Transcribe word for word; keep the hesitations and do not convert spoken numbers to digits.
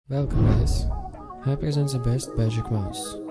Welcome guys, I present the best magic mouse.